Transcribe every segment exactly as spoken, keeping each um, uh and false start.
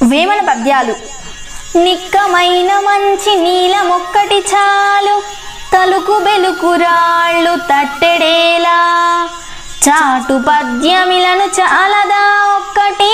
వేమన పద్యాలు. నిక్కమైన మంచి నీలమొక్కటి చాలు, తలుకు బెలుకు రాళ్ళు తట్టెడేలా, చాటు పద్యమిలను చాలదా ఒక్కటి,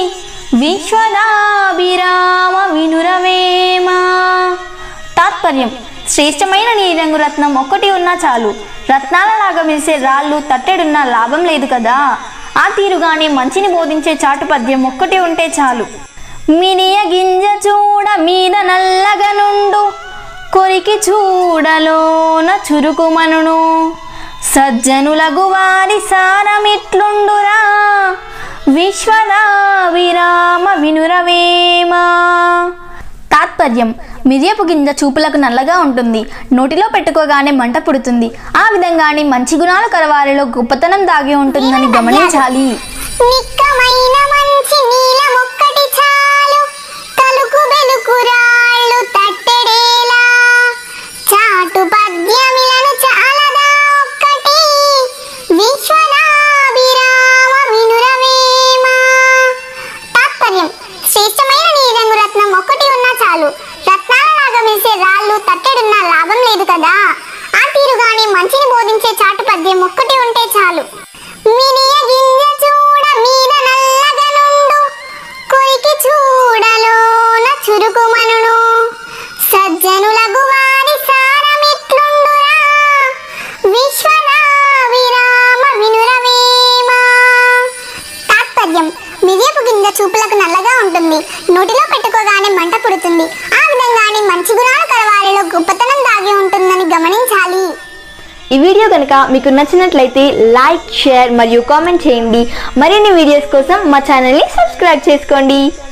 విశ్వదాభిరామ వినురవేమ. తాత్పర్యం: శ్రేష్టమైన నీలిరంగు రత్నం ఒక్కటి ఉన్నా చాలు, రత్నాలలాగా మెరిసే రాళ్ళు తట్టెడున్నా లాభం లేదు కదా. ఆ తీరుగానే మంచిని బోధించే చాటు పద్యం ఒక్కటి ఉంటే చాలు. మిరియ గింజ చూడ మీద నల్లగనుండు, కొరికి చూడలోన చురుకుమనును, సజ్జనులగు వారి సారమిట్లుండురా, విశ్వదాభిరామ వినురవేమ. తాత్పర్యం: మిరియపు గింజ చూపులకు నల్లగా ఉంటుంది, నోటిలో పెట్టుకోగానే మంట పుడుతుంది. ఆ విధంగానే మంచి గుణాలు కలవారిలో గొప్పతనం దాగి ఉంటుందని గమనించాలి. నిక్కమైన మంచి నీలమొక్కటి చాలు, తలుకు బెలుకు రాళ్ళు తట్టెడేలా, చాటు పద్యమిలను చాలదా ఒక్కటి, విశ్వదాభిరామ వినురవేమ. తాత్పర్యం: శ్రేష్టమైన నీలిరంగు రత్నం ఒక్కటి ఉన్నా చాలు, రత్నాలలాగా మెరిసే రాళ్ళు తట్టెడున్నా లాభం లేదు కదా. ఆ తీరుగానే మంచిని బోధించే చాటు పద్యం ఒక్కటి ఉంటే చాలు. మిరియ గింజ చూడ మీద నల్లగనుండు, కొరికి చూడలోన చురుకుమనును, సజ్జనులగు వారి సారమిట్లుండురా, విశ్వదాభిరామ వినురవేమ. తాత్పర్యం: మిరియపు గింజ చూపులకు నల్లగా ఉంటుంది, నోటిలో పెట్టుకోగానే మంట పుడుతుంది. ఆ విధంగానే మంచి గుణాలు కలవారిలో గొప్పతనం దాగి ఉంటుందని గమనించాలి. ఈ వీడియో కనుక మీకు నచ్చినట్లయితే లైక్, షేర్ మరియు కామెంట్ చేయండి. మరిన్ని వీడియోస్ కోసం మా ఛానల్ని సబ్స్క్రైబ్ చేసుకోండి.